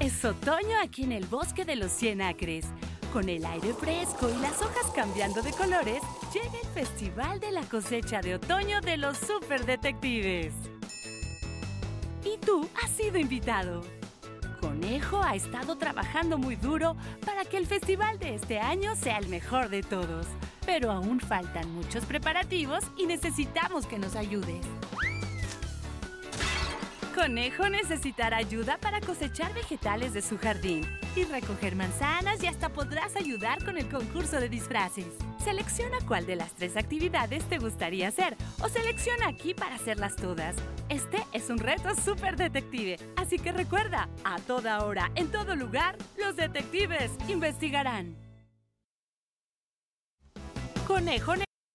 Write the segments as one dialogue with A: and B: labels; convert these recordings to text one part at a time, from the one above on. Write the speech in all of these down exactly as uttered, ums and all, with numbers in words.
A: Es otoño aquí en el bosque de los cien acres. Con el aire fresco y las hojas cambiando de colores, llega el Festival de la Cosecha de Otoño de los Superdetectives. Y tú has sido invitado. Conejo ha estado trabajando muy duro para que el festival de este año sea el mejor de todos. Pero aún faltan muchos preparativos y necesitamos que nos ayudes. Conejo necesitará ayuda para cosechar vegetales de su jardín y recoger manzanas, y hasta podrás ayudar con el concurso de disfraces. Selecciona cuál de las tres actividades te gustaría hacer o selecciona aquí para hacerlas todas. Este es un reto súper detective, así que recuerda, a toda hora, en todo lugar, los detectives investigarán. Conejo.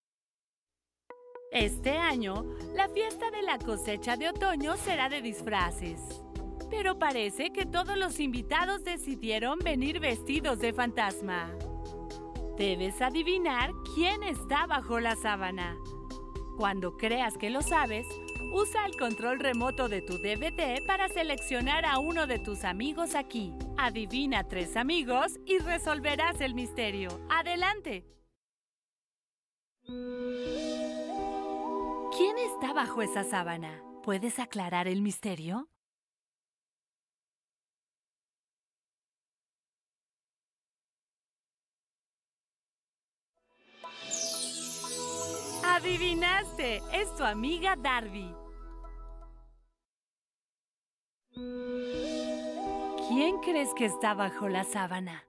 A: Este año, la fiesta de la cosecha de otoño será de disfraces. Pero parece que todos los invitados decidieron venir vestidos de fantasma. Debes adivinar quién está bajo la sábana. Cuando creas que lo sabes, usa el control remoto de tu D V D para seleccionar a uno de tus amigos aquí. Adivina tres amigos y resolverás el misterio. ¡Adelante! ¿Quién está bajo esa sábana? ¿Puedes aclarar el misterio? ¡Adivinaste! Es tu amiga Darby. ¿Quién crees que está bajo la sábana?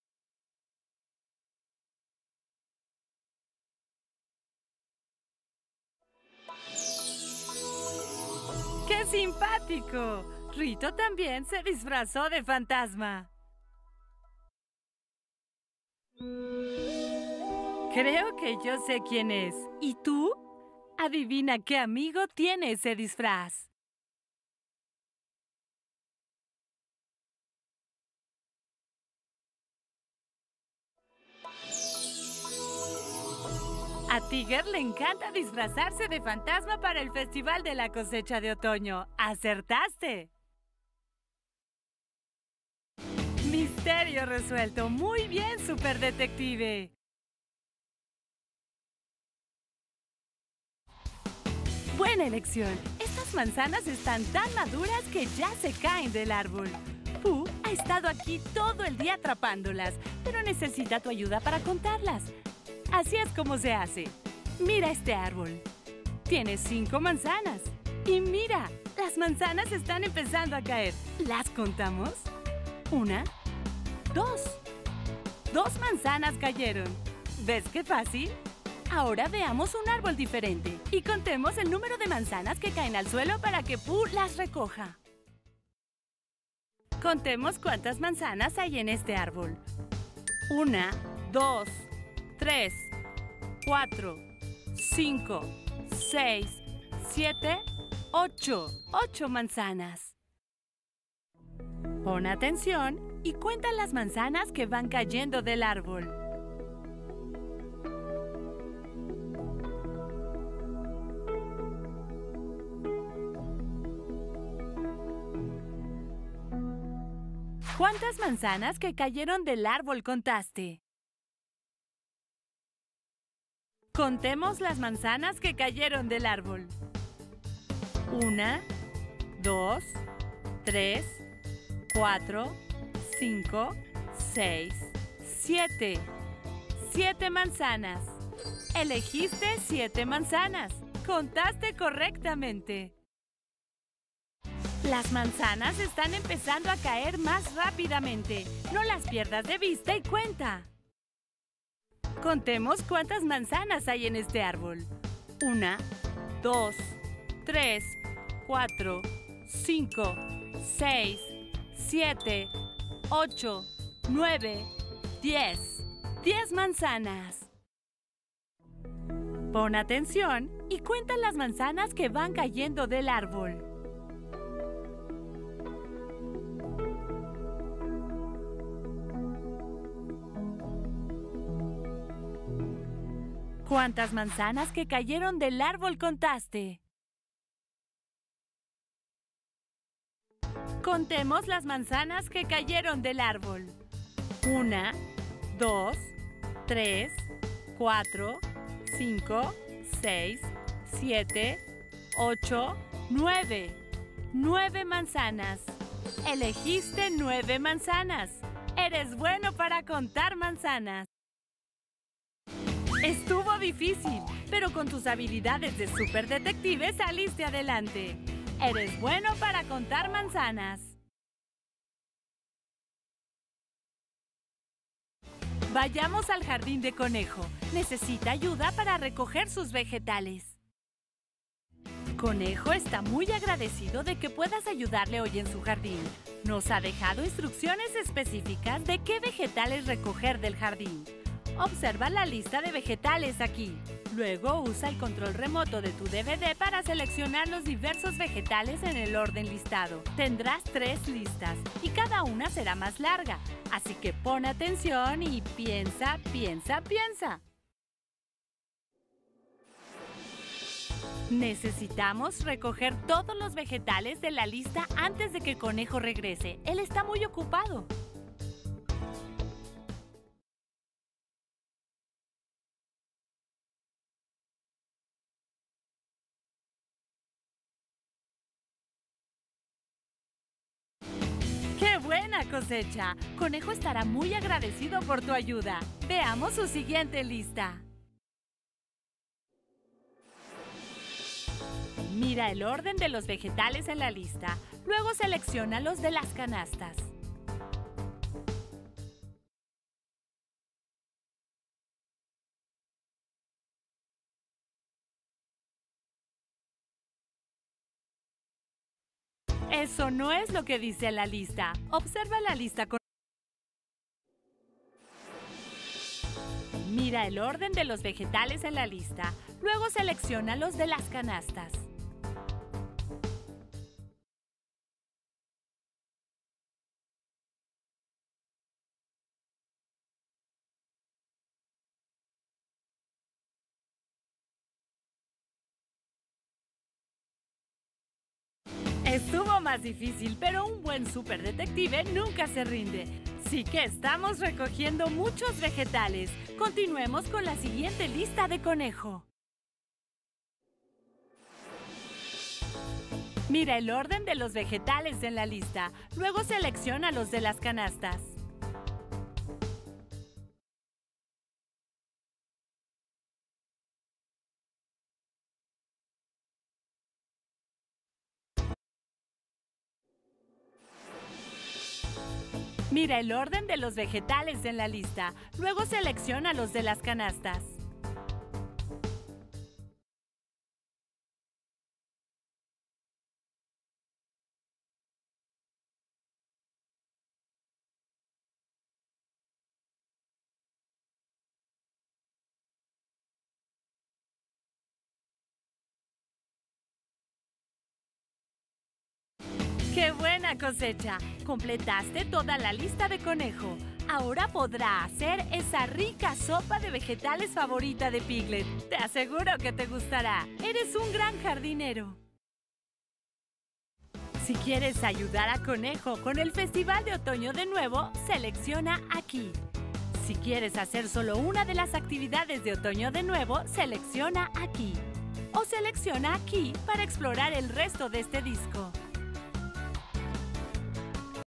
A: ¡Qué simpático! Rito también se disfrazó de fantasma. Creo que yo sé quién es. ¿Y tú? Adivina qué amigo tiene ese disfraz. A Tiger le encanta disfrazarse de fantasma para el Festival de la Cosecha de Otoño. ¡Acertaste! Misterio resuelto. Muy bien, superdetective. Buena elección. Estas manzanas están tan maduras que ya se caen del árbol. Pooh ha estado aquí todo el día atrapándolas, pero necesita tu ayuda para contarlas. Así es como se hace. Mira este árbol. Tiene cinco manzanas. Y mira, las manzanas están empezando a caer. ¿Las contamos? Una, dos. Dos manzanas cayeron. ¿Ves qué fácil? Ahora veamos un árbol diferente y contemos el número de manzanas que caen al suelo para que Pooh las recoja. Contemos cuántas manzanas hay en este árbol. Una, dos, tres, cuatro, cinco, seis, siete, ocho. Ocho manzanas. Pon atención y cuenta las manzanas que van cayendo del árbol. ¿Cuántas manzanas que cayeron del árbol contaste? Contemos las manzanas que cayeron del árbol. Una, dos, tres, cuatro, cinco, seis, siete. Siete manzanas. Elegiste siete manzanas. Contaste correctamente. Las manzanas están empezando a caer más rápidamente. No las pierdas de vista y cuenta. Contemos cuántas manzanas hay en este árbol. Una, dos, tres, cuatro, cinco, seis, siete, ocho, nueve, diez. Diez manzanas. Pon atención y cuenta las manzanas que van cayendo del árbol. ¿Cuántas manzanas que cayeron del árbol contaste? Contemos las manzanas que cayeron del árbol. Una, dos, tres, cuatro, cinco, seis, siete, ocho, nueve. Nueve manzanas. Elegiste nueve manzanas. Eres bueno para contar manzanas. Estuvo difícil, pero con tus habilidades de superdetective saliste adelante. Eres bueno para contar manzanas. Vayamos al jardín de Conejo. Necesita ayuda para recoger sus vegetales. Conejo está muy agradecido de que puedas ayudarle hoy en su jardín. Nos ha dejado instrucciones específicas de qué vegetales recoger del jardín. Observa la lista de vegetales aquí. Luego usa el control remoto de tu D V D para seleccionar los diversos vegetales en el orden listado. Tendrás tres listas y cada una será más larga. Así que pon atención y piensa, piensa, piensa. Necesitamos recoger todos los vegetales de la lista antes de que Conejo regrese. Él está muy ocupado. ¡Qué buena cosecha! Conejo estará muy agradecido por tu ayuda. Veamos su siguiente lista. Mira el orden de los vegetales en la lista. Luego selecciona los de las canastas. Eso no es lo que dice la lista. Observa la lista con... Mira el orden de los vegetales en la lista. Luego selecciona los de las canastas. Estuvo más difícil, pero un buen superdetective nunca se rinde. Sí que estamos recogiendo muchos vegetales. Continuemos con la siguiente lista de Conejo. Mira el orden de los vegetales en la lista. Luego selecciona los de las canastas. Mira el orden de los vegetales en la lista. Luego selecciona los de las canastas. ¡Qué buena cosecha! Completaste toda la lista de Conejo. Ahora podrá hacer esa rica sopa de vegetales favorita de Piglet. Te aseguro que te gustará. Eres un gran jardinero. Si quieres ayudar a Conejo con el Festival de Otoño de nuevo, selecciona aquí. Si quieres hacer solo una de las actividades de Otoño de nuevo, selecciona aquí. O selecciona aquí para explorar el resto de este disco.